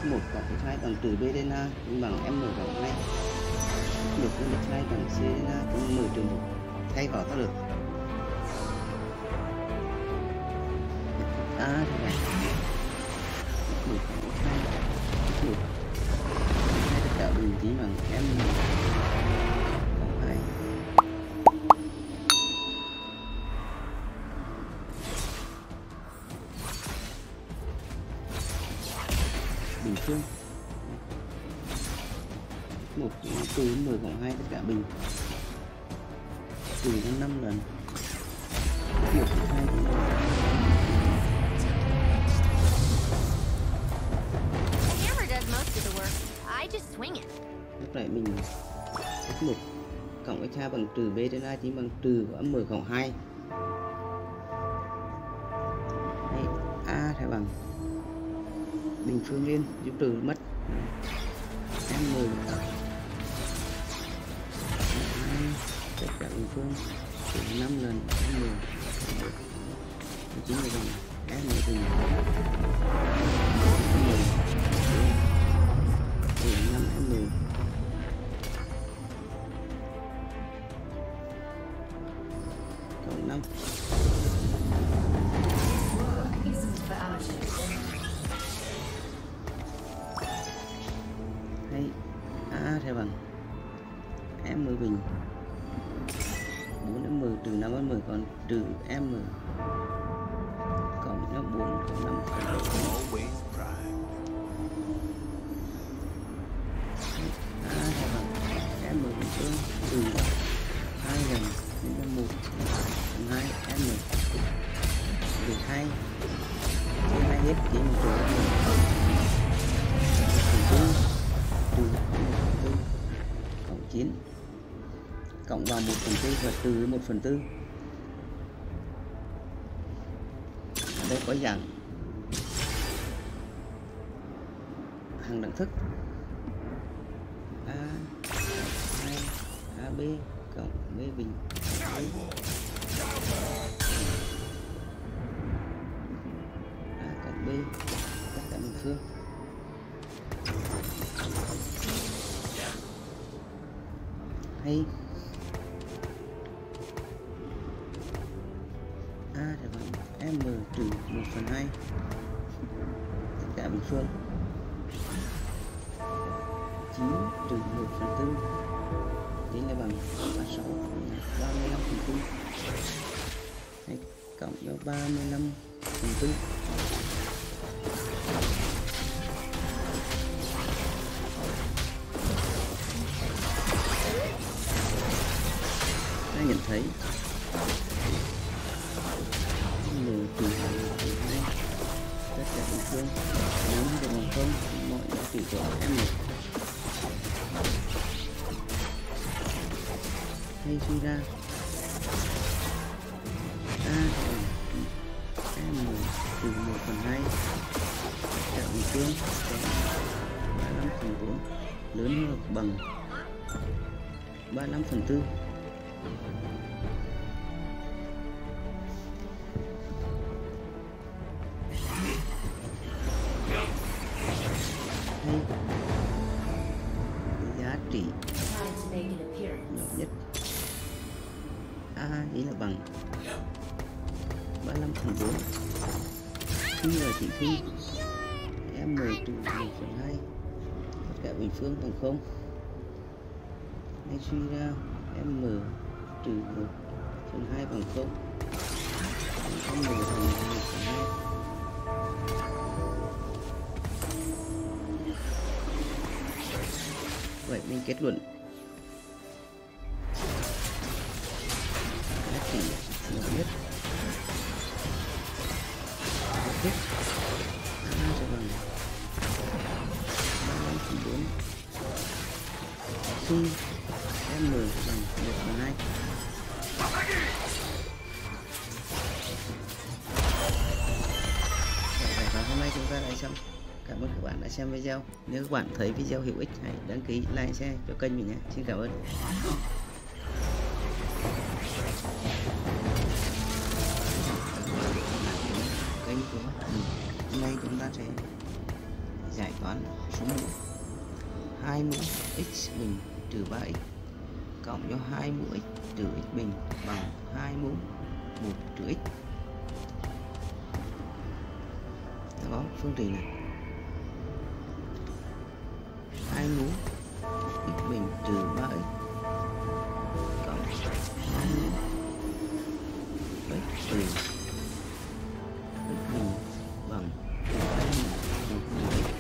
F1 cộng x2 bằng trừ b đến a bằng m cộng 2. X1 nhân x2 bằng c đến a cộng m trừ 1. Thay vào có được a thì bằng x1 cộng x2 x1 2 tất cả bình tí bằng m cộng 2. Bình phương một từ m cộng 2 tất cả bình trừ ra 5 lần 1 2 lúc này mình x1 cộng x2 bằng trừ b đến a chính bằng trừ của m cộng 2. Đấy, a sẽ bằng bình phương lên giúp trừ mất m tất cả bình phương trừ 5 lần m chính là bằng m trừ 5m cộng 5. Hay a sẽ bằng m bình 4m trừ 5m còn trừ m cộng nó 4 cộng 5 a sẽ bằng m bình phương trừ 2 lần nhân cho 1 cộng 2 m trừ 2 chia 2 hết chỉ một trừ 1 phần 4 trừ 1 phần 4 cộng 9 cộng vào 1 phần 4 và trừ 1 phần 4. Ở đây có dạng hàng đẳng thức a 2 ab cộng b bình a cộng b tất cả bình phương. Hay a thì bằng m trừ 1 phần 2 tất cả bình phương 9 trừ 1 phần 4 thế là bằng 36 35 phần 4 hay cộng cho 35 phần 4. Ta nhận thấy m trừ 2 tất cả bình phương nếu được bằng không mọi giá trị của m hay suy ra a bằng m trừ 1 phần 2 tất cả bình phương 35 phần 4 lớn hơn hoặc bằng 35 phần 4. Giá trị nhỏ nhất a ý là bằng 35 phần 4 khi là chỉ khi m trừ 1 phần 2 tất cả bình phương bằng 0 hay suy ra m trừ 1 phần 2 bằng 0 m bằng 1 phần 2. Vậy mình kết luận giá trị nhỏ nhất a sẽ bằng 35 phần 4 khi m bằng 1 phần 2. Và hôm nay chúng ta đã xong. Cảm ơn các bạn đã xem video. Nếu các bạn thấy video hữu ích hãy đăng ký, like, share cho kênh mình nhé. Xin cảm ơn. Kênh của mình hôm nay chúng ta sẽ giải toán số mũ. 2 mũ x bình trừ 3x cộng cho 2 mũ x trừ x bình bằng 2 mũ 1 trừ x. Đó, phương trình này 2 mũ x bình trừ 3x cộng 2 mũ x trừ x bình bằng 2 mũ 1 trừ x.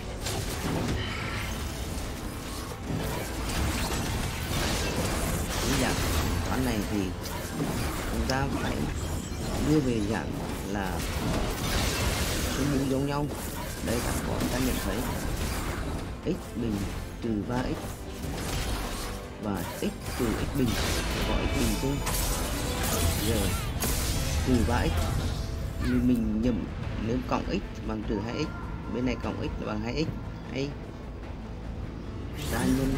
Cái dạng toán này thì chúng ta phải đưa về dạng là số mũ giống nhau. Đây ta nhận thấy x bình trừ 3x và x trừ x bình, gọi x bình chung. Giờ trừ 3x mình nhầm, nếu cộng x bằng trừ 2x, bên này cộng x bằng 2x, hay ta nhân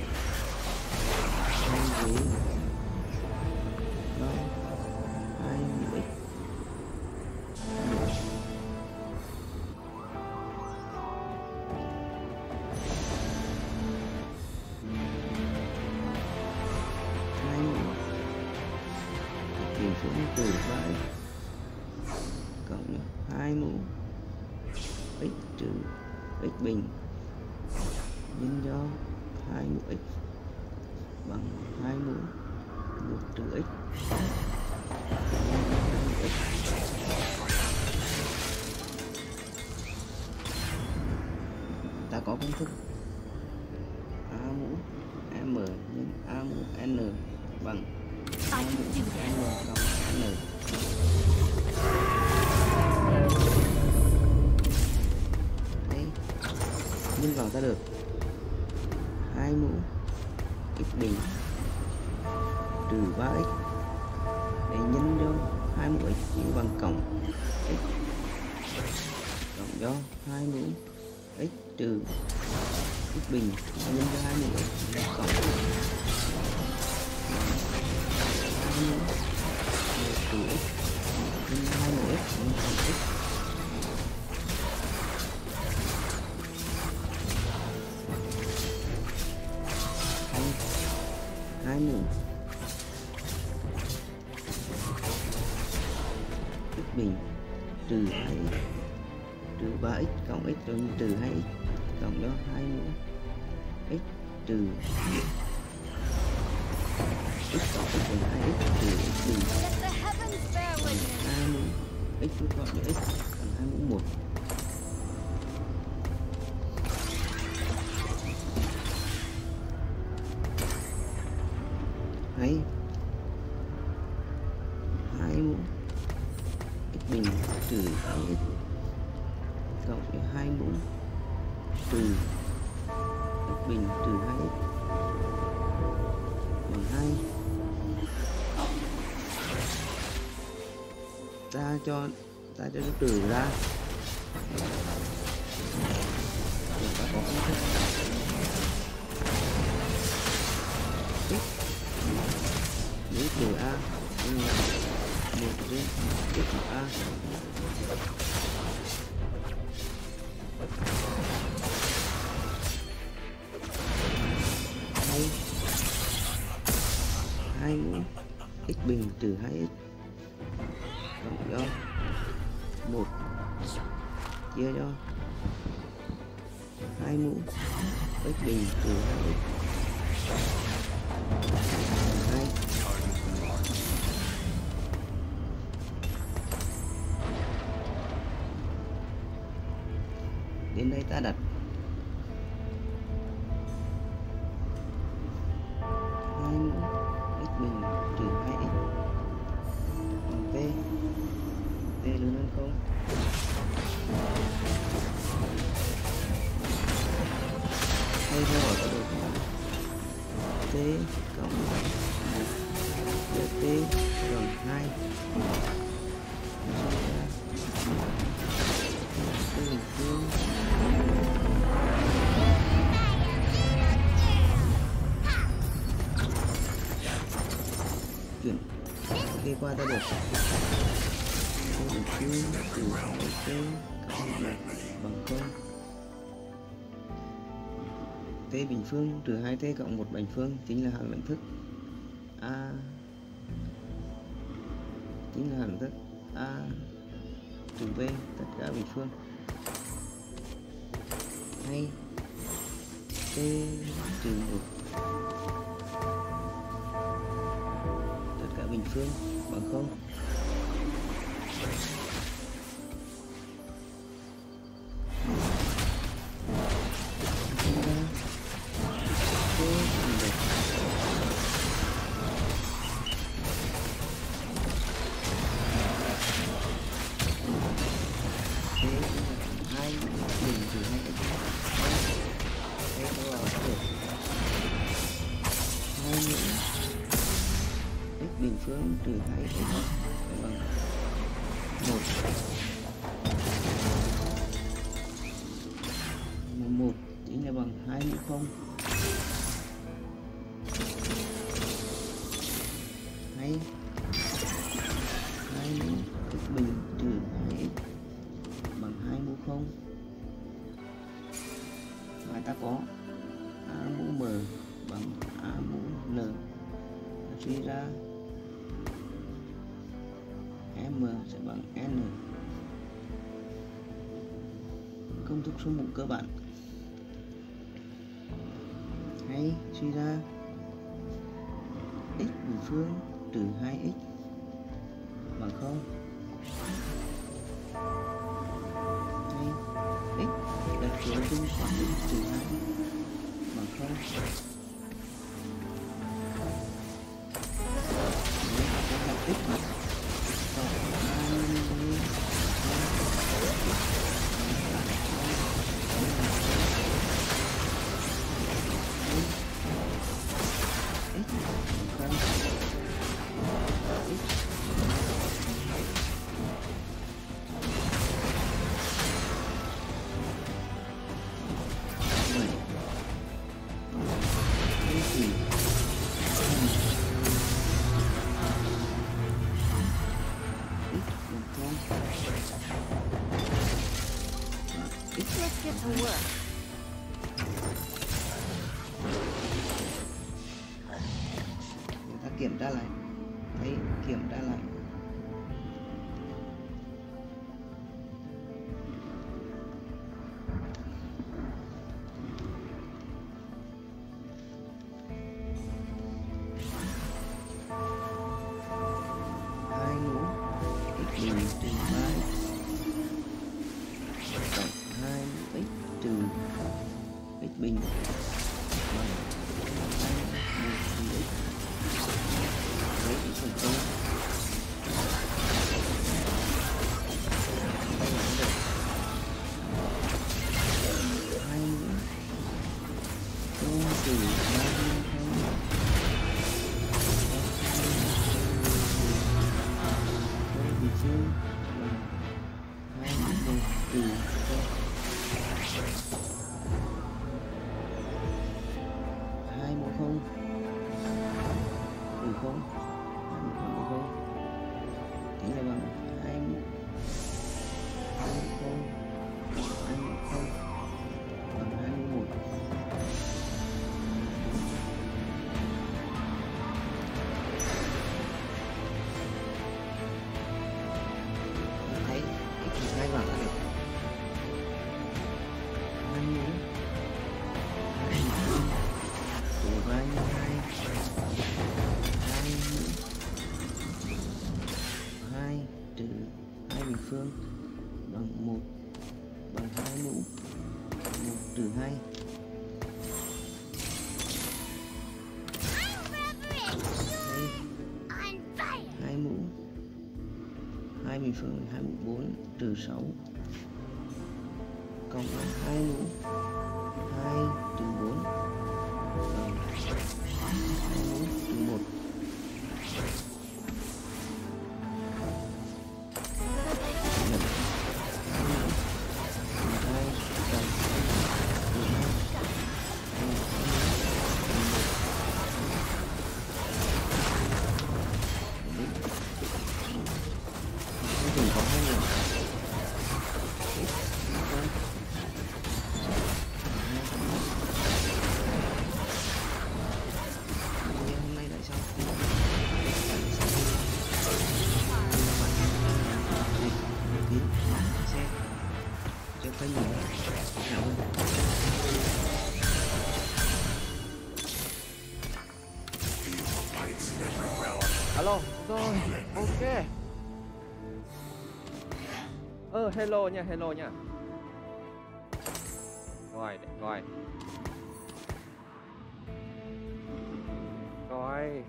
2 dưới 2 mũ x. Chuyển số từ 3x cộng 2 mũ x trừ x bình nhân cho 2 mũ x bằng 2 mũ 1 trừ x. Ta có công thức a mũ m nhân a mũ n bằng a mũ n cộng n. Đấy, nhân vào ta được 2 mũ x bình trừ 3x để nhân cho 2 mũ x bằng cộng x cộng cho 2 mũ x trừ x bình nhân cho 2 mũ x cộng 2 mũ 1 trừ x nhân 2 mũ x cộng x. 2 mũ x bình trừ 2x trừ 3x cộng x rồi trừ 2x cộng cho 2 mũ x trừ x cộng x bằng 2x trừ x bình 2 mũ x cộng cho x bằng 2 mũ 1. Hay 2 mũ x bình trừ 2x cộng với 2 mũ trừ x bình trừ 2x bằng 2. Ta cho nó trừ ra. Ta có công thức nếu trừ a nhân là 1 trên x a. Hay 2 mũ x bình trừ 2x cộng cho 1 chia cho 2 mũ x bình trừ 2x. 2 đến đây ta đặt 2 mũ x bình trừ 2x bằng t. T lớn hơn 0. Đây theo hỏi ta được t cộng 1 t bằng 2 chuyển đi qua ta được trừ 2t cộng 1 bằng 0. T bình phương trừ 2T cộng 1 bình phương chính là hàm lượng thức A, chính là hàm lượng thức A trừ B tất cả bình phương, hay T trừ 1 tất cả bình phương bằng 0. Bình phương trừ 2x bằng 1 chính là bằng 2 mũ 0, hay 2 mũ x bình trừ 2x bằng 2 mũ 0, và ta có a mũ m bằng a mũ n, suy ra m sẽ bằng n. Công thức số 1 cơ bản, hay suy ra x bình phương trừ 2x bằng 0, hay x đặt số chung khoảng x trừ 2 bằng 0. Let's get to work. Chúng ta kiểm tra lại, thấy kiểm tra lại. Hai mũ x bình trừ 3x cộng 2 mũ x trừ x bình bằng 2 mũ trừ x. Đấy thì thành công. Hai mũ không trừ 3 bình phương bằng 2 mũ trừ 2 mũ 0 trừ 0, 2 mũ 0 trừ 0 chính là bằng 2 mũ 0, 2 mũ 0 bằng 2 mũ 1. Thấy x hai bằng này 2 mũ 2 trừ 3 nhân 2 2 mũ 2 trừ 2 bình phương bằng 1 bằng 2 mũ 1 trừ 2. Đây 2 mũ 2 bình phương 2 mũ 4 trừ 6 cộng 2 mũ 2 trừ 4 bằng 2 mũ trừ 1. Alo, rồi, ok. Hello nha. Rồi, để coi. Rồi.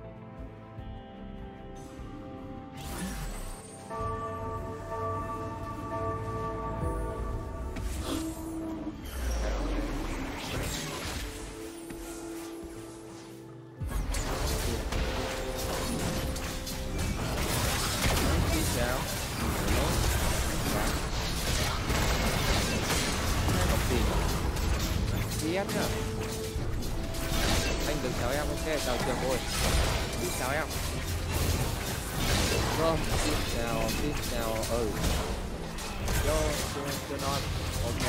Chào. VS nhá. Anh đừng chào em, ok, chào Trường ơi. Xin chào em. Vâng, xin chào, Yo, chưa non, ok.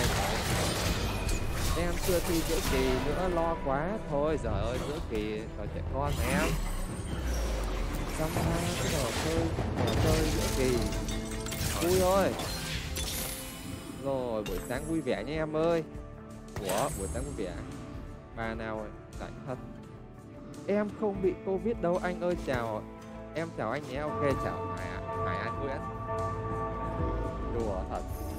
Em chưa thi giữa kỳ nữa, lo quá. Thôi, giời ơi, giữa kỳ trò trẻ con mà em. Xong ra cái trò chơi giữa kỳ. Vui thôi. Rồi, buổi sáng vui vẻ nha em ơi. Ủa, buổi sáng vui vẻ. Bà nào rồi? Tại thật. Em không bị Covid đâu anh ơi, chào. Em chào anh nhé, ok, chào Hải An Nguyễn. Đùa thật.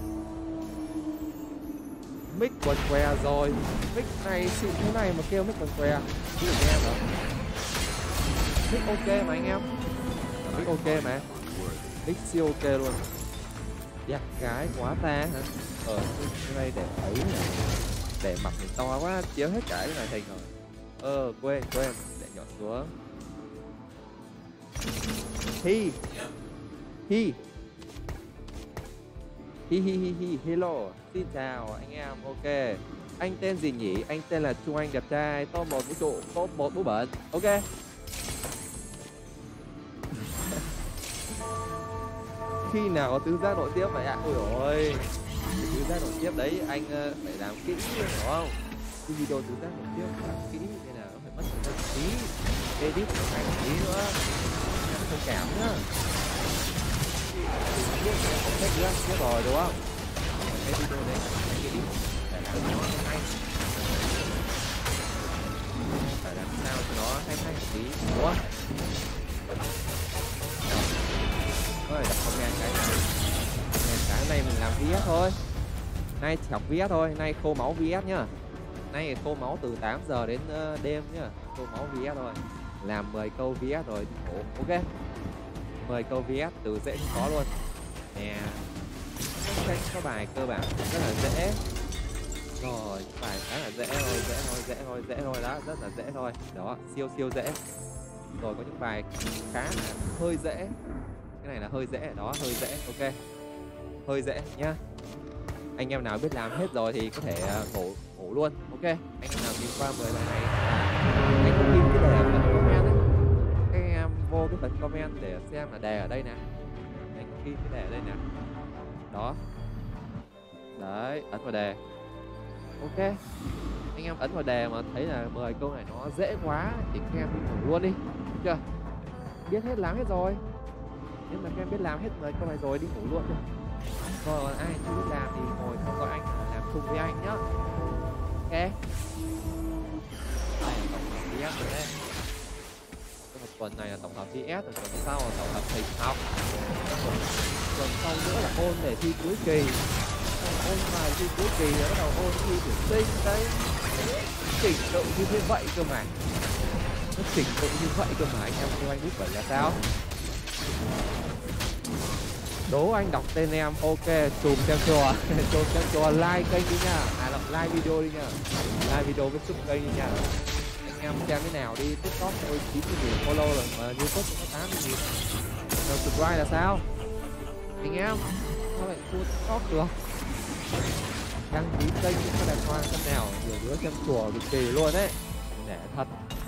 Mic quần què rồi. Mic này xịn thế này mà kêu mic quần què. Chứ được em hả? Mic ok mà anh em. Mic ok mà. Mic siêu ok luôn. Dạ gái quá ta hả? Cái này để thấy này. Để mặt mình to quá, chiếu hết cả cái màn hình rồi. Quên, để nhỏ xuống. Hello, xin chào anh em, ok. Anh tên gì nhỉ? Anh tên là Trung Anh đẹp trai, top 1 vũ trụ, top 1 bú bẩn, ok. Khi nào có tứ giác nội tiếp vậy ạ? Ôi ôi, cái tứ giác nội tiếp đấy anh phải làm kỹ, hiểu không? Cái video tứ giác nội tiếp phải làm kỹ nên là nó phải mất thời gian tí, edit một tí nữa, em thông cảm nhá. Biết rồi đúng không? Cái video đấy phải kỹ để làm nó hay, phải làm sao cho nó hay một tí, đúng không? Ơi, đọc comment cái này mình làm VS thôi. Nay chọc VS thôi, nay khô máu VS nhá. Nay khô máu từ 8 giờ đến đêm nhá. Khô máu VS thôi. Làm 10 câu VS rồi đi ngủ, ok. 10 câu VS từ dễ đến khó luôn. Nè. Có bài cơ bản rất là dễ. Rồi, bài khá là dễ thôi đó, rất là dễ thôi. Đó, siêu dễ. Rồi có những bài khá là hơi dễ. Cái này là hơi dễ, đó, hơi dễ, ok. Hơi dễ nhá. Anh em nào biết làm hết rồi thì có thể ngủ luôn, ok. Anh em nào nhìn qua 10 bài này, anh cũng ghi cái đề ở phần comment đấy. Các em vô cái phần comment để xem là đề ở đây nè. Anh cũng ghi cái đề ở đây nè. Đó. Đấy, ấn vào đề. Ok. Anh em ấn vào đề mà thấy là 10 câu này nó dễ quá thì các em đi ngủ luôn đi. Được chưa? Biết hết làm hết rồi. Nhưng mà các em biết làm hết 10 câu này rồi đi ngủ luôn đi. Còn ai chưa biết làm thì ngồi theo dõi anh làm chung với anh nhá. Ok. Đây là tổng hợp VS rồi đấy. Một tuần này là tổng hợp VS, rồi tuần sau là tổng hợp hình học. Tuần sau nữa là ôn để thi cuối kỳ. Ôn bài thi cuối kỳ rồi bắt đầu ôn thi tuyển sinh đấy. Trình độ như thế vậy cơ mà. Nó trình độ như vậy cơ mà anh em kêu anh biết vậy là sao? Đố anh đọc tên em, ok, chùm xem chùa, like kênh đi nha, like video đi nha, like video với sub kênh đi nha. Anh em xem thế nào đi, TikTok tôi 90.000 follow rồi mà YouTube có 80.000. Rồi subscribe là sao? Anh em, sao lại thua TikTok được? Đăng ký kênh có đàng hoàng xem nào, nhiều đứa xem chùa cực kỳ luôn đấy, để thật.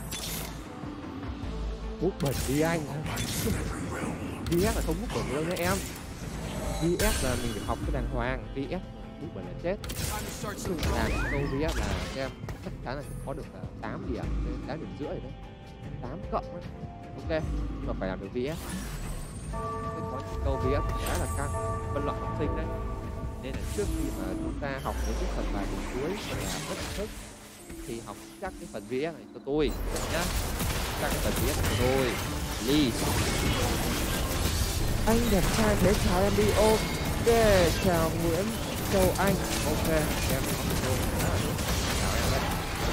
Hút bẩn đi anh. VS là không hút bẩn đâu nha em. VS là mình phải học cái đàng hoàng. VS hút bẩn là chết. Làm câu VS là em chắc chắn là có được 8 điểm, 8 điểm rưỡi đấy, 8 cộng đấy. Ok, nhưng mà phải làm được VS. Có những câu VS khá là căng, phân loại học sinh đấy. Nên là trước khi mà chúng ta học những cái phần bài đến cuối là rất là thức thì học chắc cái phần VS này cho tôi nhá. các cái tần viết của tôi. Ly. Anh đẹp trai thế, chào em đi. Ok, chào Nguyễn Châu Anh. Ok, em có một câu chào em đấy.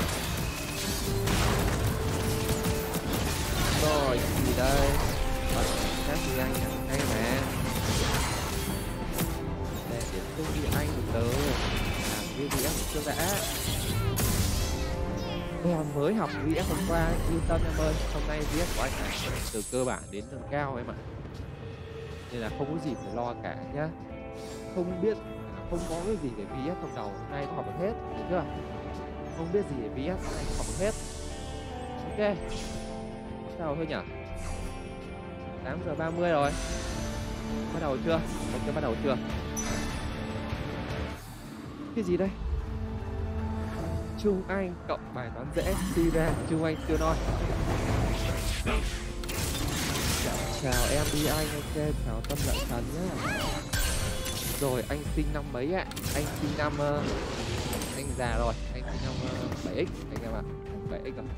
Rồi, gì đây? Các chị anh hay mà. Để đến công ty anh từ từ. Làm VBS một chút đã. Em mới học VS hôm qua, yên tâm em ơi. Hôm nay VS của anh từ cơ bản đến nâng cao em ạ. Nên là không có gì phải lo cả nhá. Không biết, không có cái gì để VS trong đầu, hôm nay có học được hết, được chưa? Không biết gì để VS, hôm nay có học được hết. Ok, sao thôi nhỉ? 8:30 rồi. Bắt đầu chưa? Ok, bắt đầu chưa? Cái gì đây? Trung Anh cộng bài toán dễ suy ra. Trung Anh chưa nói. Chào em đi anh. Ok, chào Tâm Lợi Thần nhá. Rồi anh sinh năm mấy ạ? Anh sinh năm anh già rồi, anh sinh năm 7x anh em ạ. 7x rồi.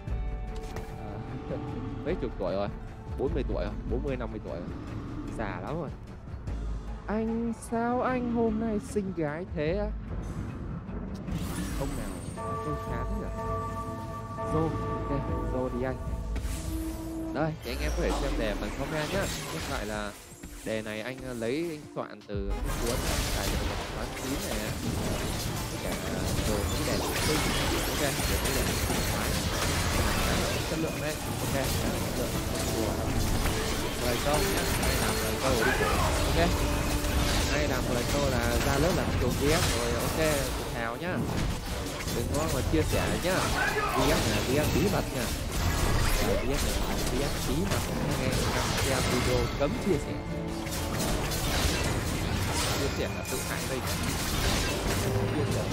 Mấy chục tuổi rồi, 40 tuổi rồi, 40 50 tuổi rồi. Già lắm rồi. Anh sao anh hôm nay xinh gái thế á? Ông nào hơi chán nhỉ? Zô, ok, Zô đi anh. Đây, thì anh em có thể xem đề phần comment nhá. Hiện tại là đề này anh lấy anh soạn từ cái cuốn tài liệu một toán 9 này, tất cả rồi những cái đề sinh. Ok, để cái đề chất lượng đấy. Ok, chất lượng không đùa đâu. 10 câu nhá, hay làm 10 câu đi. Ok, hay làm 10 câu là ra lớp làm chuồng VS rồi. Ok, tự hào nhá. Đừng có mà chia sẻ nhá. VS bí mật nha. VS bí mật, nghe xem video cấm chia sẻ. Chia sẻ là tự hại đây. Chia sẻ.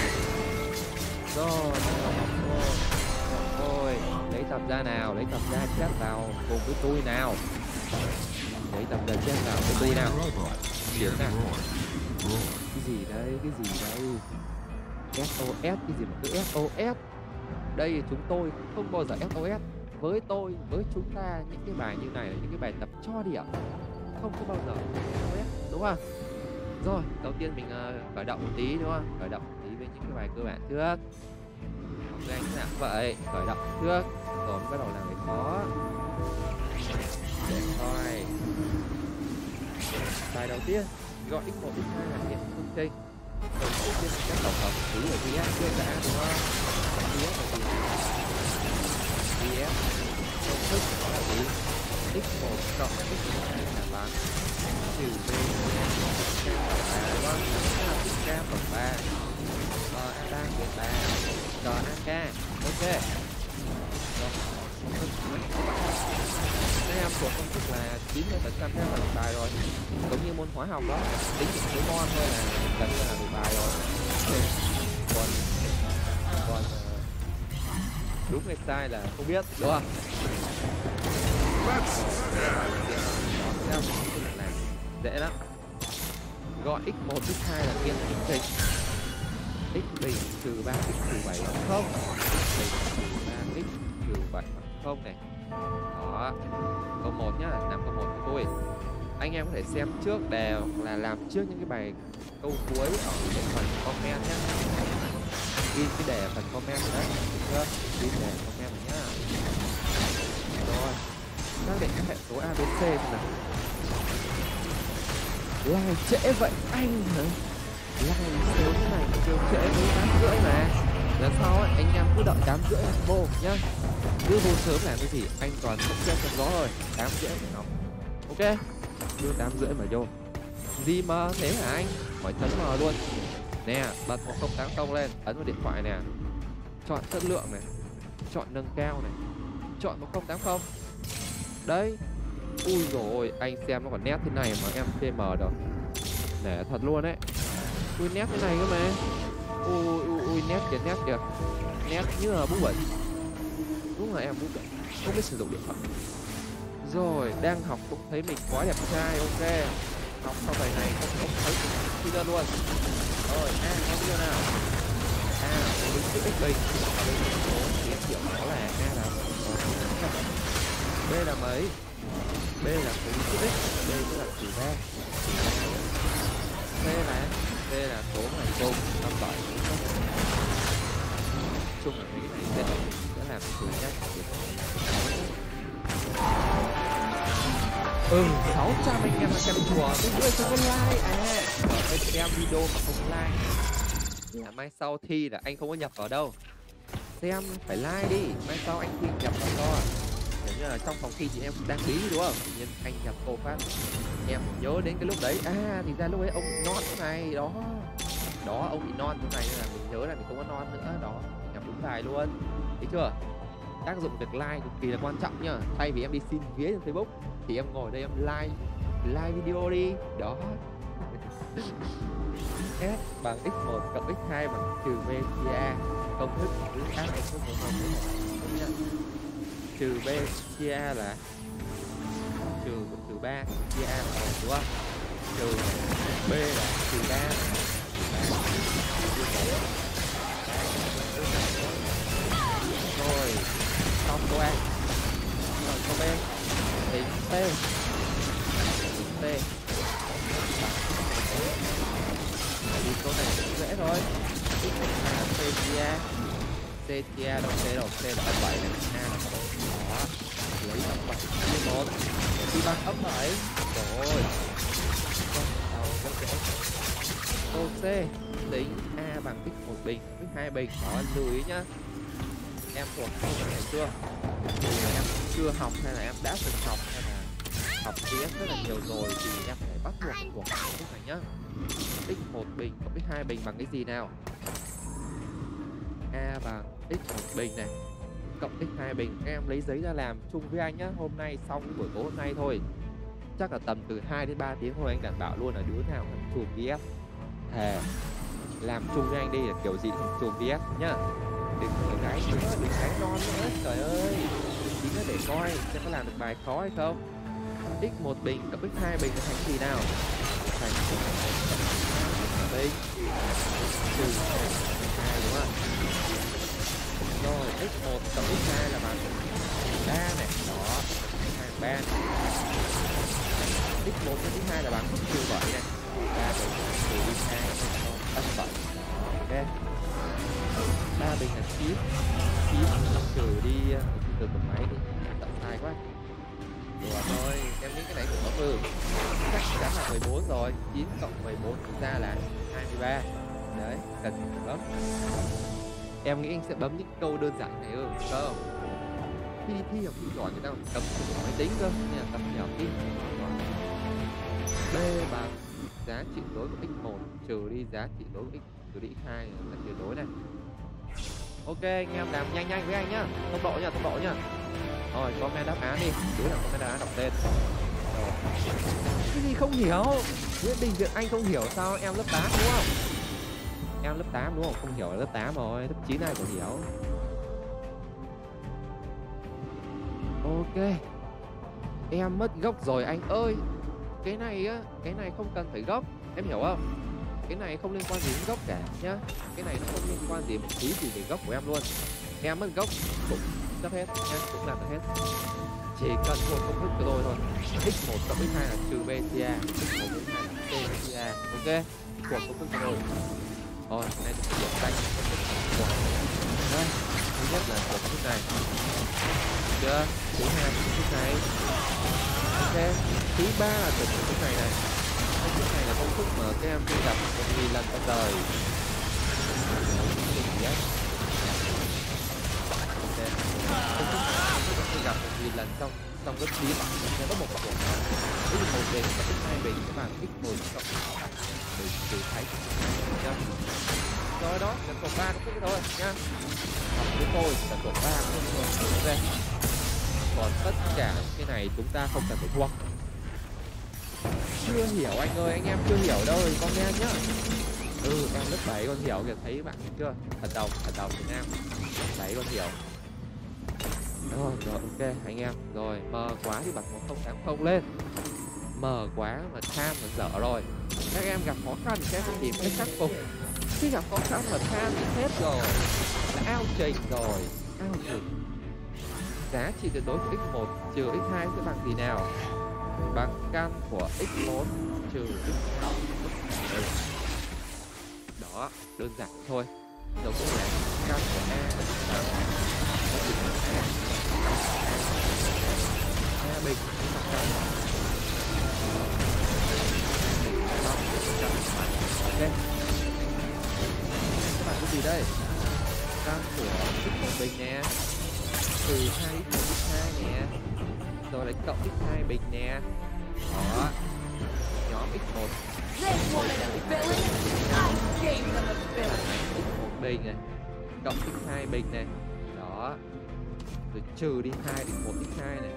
Rồi, ôi, lấy tập ra nào, lấy tập ra chat vào cùng với tôi nào. Lấy tập ra chat vào với tôi nào. Điểm nào. Cái gì đây, cái gì đây? SOS, cái gì mà cứ SOS. Đây chúng tôi không bao giờ SOS. Với tôi, với chúng ta, những cái bài như này là những cái bài tập cho điểm. Không có bao giờ SOS, đúng không? Rồi, đầu tiên mình khởi động một tí, đúng không? Khởi động một tí với những cái bài cơ bản trước. Học với anh nào vậy, khởi động trước. Rồi mới bắt đầu làm cái khó. Để coi. Bài đầu tiên, gọi x1, x2 là điểm phương trình. Đầu tiên là cách tổng hợp tí ở VS trước đã, đúng không? VS là gì? VS công thức đó là gì? x1 cộng x2 là bằng trừ b đúng không? Đó là k cộng 3 a cộng 3 ak. Ok. Rồi, các em thuộc công thức là 90% theo là bài rồi. Giống như môn hóa học đó, tính những số mol thôi là gần như là được bài rồi. Còn đúng hay sai là không biết, đúng không? Dễ lắm. Gọi x1, x2 là biên phương trình. X bình trừ 3 x trừ 7 bằng 0. X bình trừ 3 x trừ 7 bằng 0 này. Đó. Câu 1 nhá, làm câu 1 của tôi. Anh em có thể xem trước đề hoặc là làm trước những cái bài câu cuối ở phần comment nhé. Ghi cái đề phần comment đấy, được chưa? Ghi đề comment nhá. Rồi, xác định các hệ số ABC nào. Lai trễ vậy anh hả? Lai sớm thế này kêu trễ với 8:30 mà. Lần sau ấy, anh em cứ đợi 8:30 vô nhá. Cứ vô sớm làm cái gì anh toàn không xem trong gió rồi. 8:30 phải học. Ok, đưa 8:30 mà vô. Gì mà thế hả anh? Hỏi chấn mờ luôn. Nè, bật 1080 lên, ấn vào điện thoại nè. Chọn chất lượng này, chọn nâng cao này, chọn 1080. Đấy. Ui rồi anh xem nó còn nét thế này mà em chê mờ đâu. Nè thật luôn đấy. Ui nét thế này cơ mà. Ui nét kìa. Nét như là bút bẩn. Đúng là em bút bẩn, không biết sử dụng điện thoại. Rồi, đang học cũng thấy mình quá đẹp trai, ok. Học sau bài này không thấy video luôn. Rồi, nghe video nào. Đứng trước x bình. Ở đây số ký hiệu đó là A là B là mấy? B là số x, B tức là trừ 3. C là số ngoài cùng 57. Chung là mấy cái này sẽ làm trừ nhá. 600 anh em là chăm chùa, cái người không có like bên xem video mà không like là mai sau thi là anh không có nhập vào đâu. Xem phải like đi, mai sau anh thi nhập vào to. Kiểu như là trong phòng thi thì em đăng ký đúng không? Nhưng anh nhập cô phát em nhớ đến cái lúc đấy, thì ra lúc ấy ông non chỗ này đó. Đó, ông bị non chỗ này nên là mình nhớ là mình không có non nữa đó, nhập đúng bài luôn. Thấy chưa? Tác dụng việc like cực kỳ là quan trọng nhá. Thay vì em đi xin vía trên Facebook thì em ngồi đây em like video đi đó. S bằng x1 cộng x2 bằng trừ b chia a. Công thức cứ áp em số 1 nhá. Trừ b chia a là trừ 3 chia a là đúng không? Trừ b là trừ 3. Rồi xong câu A. Rồi câu B tính T. Thì câu này cũng dễ thôi. X là C chia A. C chia A đâu, C đâu, C là âm 7 này, A là 1. Đó. Lấy âm 7 chia 1 để đi bằng âm 7. Rồi. Câu C tính A bằng x1 bình, x2 bình. Đó, lưu ý nhá. Em thuộc câu này chưa? Em chưa học hay là em đã từng học hay là học TS rất là nhiều rồi thì em phải bắt buộc thuộc câu này nhá. X1 bình cộng x2 bình bằng cái gì nào? A bằng x1 bình này cộng x2 bình. Các em lấy giấy ra làm chung với anh nhá. Hôm nay xong cái buổi tối hôm nay thôi. Chắc là tầm từ 2 đến 3 tiếng thôi, anh đảm bảo luôn là đứa nào cũng chùm VS. Thề. Làm chung với anh đi là kiểu gì cũng chùm VS nhá. Đừng gái nữa, đừng gái non nữa. Trời ơi, chỉ là để coi xem có làm được bài khó hay không. X1 bình cộng x2 bình là thành gì nào? Thành bình trừ 2 đúng không? Rồi x1 cộng x2 là bằng 3 này, đó, 3 này. X1 với x2 là bằng trừ 7 này, 3 trừ đi 2 âm 7. Ok. 3 bình là 9 trừ đi từ một máy đi, tạo sai quá. Đùa thôi, em nghĩ cái này cũng có chắc chắn là 14 rồi. 9 cộng 14 thực ra là 23. Đấy, cần bấm. Em nghĩ anh sẽ bấm những câu đơn giản này hơn, không? Khi thi học sinh giỏi người ta còn cấm máy tính cơ, nên là tập nhỏ tí. B bằng giá trị đối của x1 trừ đi giá trị đối của x trừ đi x2 là tuyệt đối này. Ok, anh em làm nhanh với anh nhá, tốc độ nhá. Rồi, comment đáp án đi, đứa nào comment đáp án đọc tên. Rồi. Cái gì không hiểu? Nguyễn Đình Việt Anh không hiểu sao em lớp 8 đúng không? Em lớp 8 đúng không? Không hiểu là lớp 8 rồi, lớp 9 này có hiểu. Ok. Em mất gốc rồi anh ơi. Cái này không cần phải gốc, em hiểu không? Cái này không liên quan gì đến gốc cả nhá. Cái này nó không liên quan gì một tí gì về gốc của em luôn. Em mất gốc cũng sắp hết nhá, cũng làm được hết. Chỉ cần một công thức của tôi thôi. X1 cộng x2 là trừ b chia a, x1 cộng x2 là c chia a. Ok, của công thức của tôi. Rồi, này tôi điểm danh công thức của đây. Thứ nhất là của công thức này. Chưa? Thứ hai là công thức này. Ok, thứ ba là của công thức này này. Công thức này là công thức mà các em chưa gặp 1000 lần trong đời. Công thức tôi gặp 1000 lần trong lớp 9 sẽ có một cộng x1 bình và x2 bình các bạn x1 cộng bình trừ thái nhá. Rồi đó, cần cộng 3 công thức thôi nhá. Học với tôi cần cộng 3 công thức thôi. Ok. Còn tất cả cái này chúng ta không cần phải thuộc. Chưa hiểu anh ơi, anh em chưa hiểu đâu thì comment nhá. Em lớp 7 con hiểu kìa, thấy bạn chưa? Thật đầu Việt Nam. Lớp 7 con hiểu. Rồi, ok anh em. Rồi, mờ quá thì bật 1080 lên. Mờ quá mà tham là dở rồi. Các em gặp khó khăn các em tìm cách khắc phục. Khi gặp khó khăn mà tham thì hết rồi. Là ao trình rồi. Ao trình. giá trị tuyệt đối của x1 trừ x2 sẽ bằng gì nào? Bằng căn của x1 trừ x2. Đó, đơn giản thôi. Giống như là căn của a bình bằng căn. Ok. Các bạn có gì đây? Căn của x1 bình nè, trừ 2x1 x2 nè, rồi lại cộng x2 bình nè. Đó, nhóm x1 x1 bình này, cộng x2 bình này. Đó, rồi trừ đi 2x1 x2 này.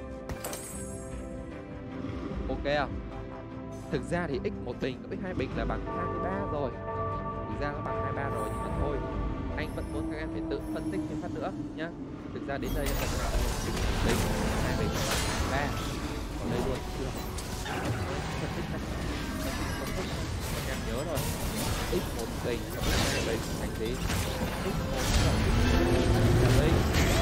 Ok không? Thực ra thì x1 bình cộng x2 bình là bằng 23 rồi. Thực ra nó bằng 23 rồi, nhưng mà thôi, anh vẫn muốn các em phải tự phân tích thêm phát nữa nhá. Thực ra đến đây em cần x1 bình 2 bình là bằng 23. Còn đây luôn chưa phân tích các em nhớ rồi. x1 bình cộng x2 bình thành gì? x1 cộng x2 bình là bình.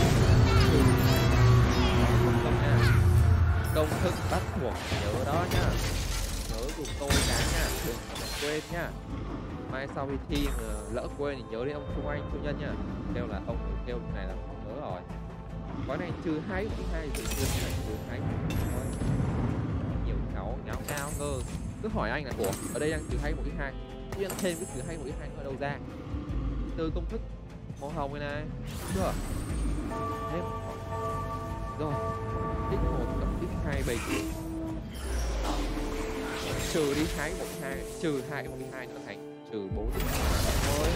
Công thức bắt buộc nhớ đó nhá, nhớ dùng tôi cái nha, đừng quên nhá. Mai sau khi thi lỡ quên thì nhớ đến ông Trung Anh Trung Nhân nhá, kêu là ông kêu này là không nhớ rồi. Cái này trừ 2 2 thì trừ 2 thôi. Nhiều cháu nháo cao ngơ cứ hỏi anh là của ở đây đang trừ 2 1 2, chứ thêm cái trừ 2 1 2 ở đâu ra? Từ công thức màu hồng này chưa? Thêm rồi x1 cộng x2 bình trừ đi 2 1 2 trừ 2 1 2 nữa thành trừ 4 thôi.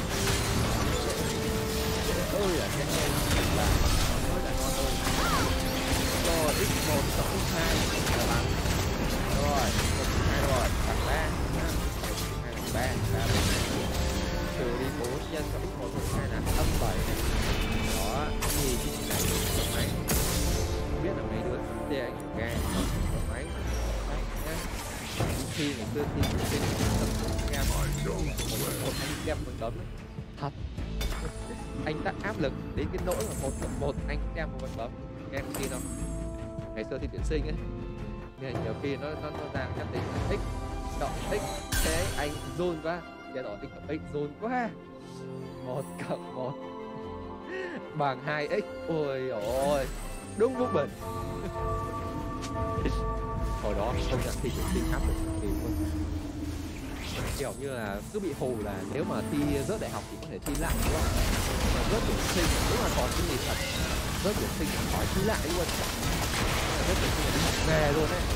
Ơi là cái này là mới là ngon thôi. Rồi x1 cộng x2 là bằng rồi 2 rồi bằng 3 nhá. 2 là 3 trừ đi 4 nhân cộng x1 cộng x2 là âm 7 này. Đó thì cái này cộng mấy biết là mấy đứa thì anh gà cộng mấy nhá. Khi ngày xưa thi sinh em một anh em mình bấm thật anh ta áp lực đến cái nỗi mà một anh em một bấm em tin không? Ngày xưa thi tuyển sinh ấy nên nhiều khi nó ra nhắc đến x cộng x thế anh run quá, giờ đổi x cộng x run quá. 1 cộng 1 bằng 2x. Ôi ôi đúng lúc bình. Hồi đó không nhận thi tuyển sinh áp lực thì không, kiểu như là cứ bị hù là nếu mà thi rớt đại học thì có thể thi lại đúng không? Mà rớt tuyển sinh đúng là còn cái gì thật, rớt tuyển sinh hỏi thi lại luôn, rớt tuyển sinh là đi học nghề luôn đấy.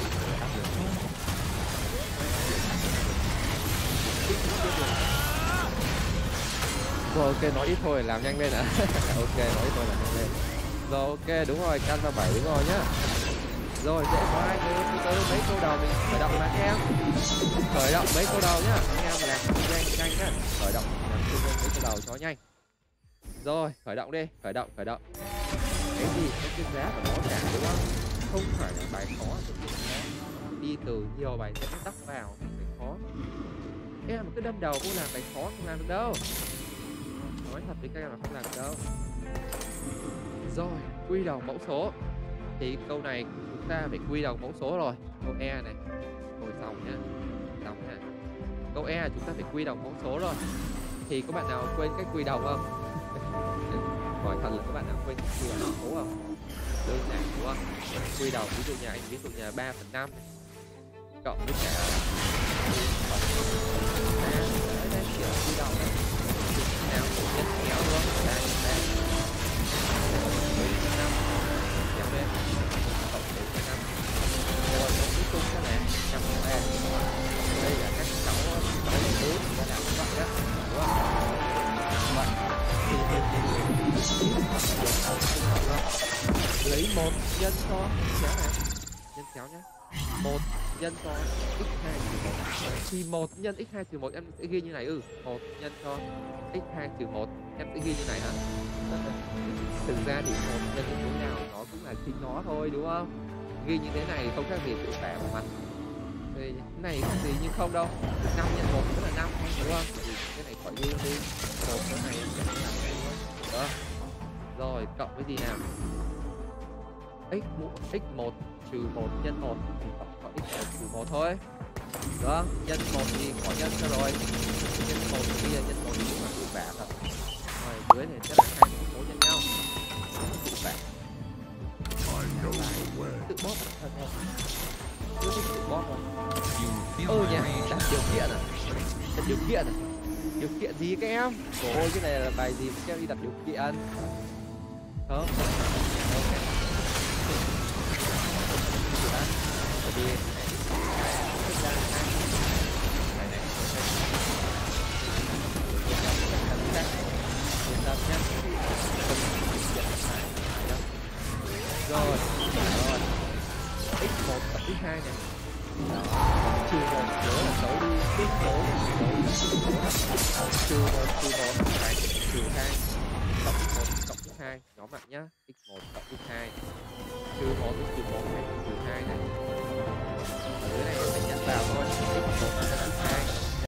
Rồi ok, nói ít thôi làm nhanh lên ạ. Ok, nói ít thôi làm nhanh lên. Rồi ok, đúng rồi, căn vào 7 đúng rồi nhá. Rồi dễ quá, tới mấy câu đầu mình khởi động là em. Khởi động mấy câu đầu nhá, anh em làm nhanh nhá. Khởi động làm mấy câu đầu cho nhanh. Rồi, khởi động đi, khởi động. Cái gì cái giá của nó cả đúng không? Không phải là bài khó, thực hiện khó. Đi từ nhiều bài dễ tắc vào bài khó. Em mà cứ đâm đầu vô làm bài khó không làm được đâu. Nói thật với các em là không làm được đâu. Rồi, quy đầu mẫu số. Thì câu này chúng ta phải quy đầu mẫu số rồi. Câu E này, ngồi dòng nhá, dòng nha. Câu E chúng ta phải quy đầu mẫu số rồi. Thì có bạn nào quên cách quy đầu không? Hỏi thật là các bạn nào quên cách quy đầu mẫu số không? Đơn giản đúng không? Quy đầu ví dụ nhà anh ví dụ nhà 3/5 cộng với cả 3 đấy kiểu quy đầu đấy. Nào nhất kéo luôn, 3 kéo lên cộng 4/5 rồi cuối cùng đó là 103. Đây là các cháu mấy thứ đã làm như vậy đó, đúng không? Vậy thì lấy 1 nhân cho kéo này, nhân kéo nhá, 1 nhân cho x2 trừ 1 thì 1 nhân x2 trừ 1 em sẽ ghi như này. 1 nhân cho x2 trừ 1 em sẽ ghi như này hả? Thực ra thì 1 nhân cái số nào nó cũng là chính nó thôi đúng không? Ghi như thế này không khác gì tự vẽ vào mặt. Thì cái này không gì nhưng không đâu. 5 nhân 1 tức là 5 đúng không? Thì cái này khỏi ghi đi. 1 cái này đó. Rồi cộng với gì nào? x1 trừ 1 nhân 1 thì tổng có x1 trừ 1 thôi. Được không? Nhân 1 thì có nhân cho rồi. Nhân 1 thì bây giờ nhân 1 thì cũng là tụ bẻ thật. Rồi dưới thì chắc là hai cái số nhân nhau. Tụ bẻ. Tự bóp thật không? Cứ thích tự bóp không? Nhỉ, đặt điều kiện à? Đặt điều kiện à? Điều kiện gì các em? Ôi cái này là bài gì các em đi đặt điều kiện? Không? Ok. Bởi vì thực ra này này rồi x1 tập x2 này trừ 1 nhớ là xấu đi x1 trừ 1 này trừ 2 cộng 1 cộng 2 nhóm lại nhá x1 cộng x2 trừ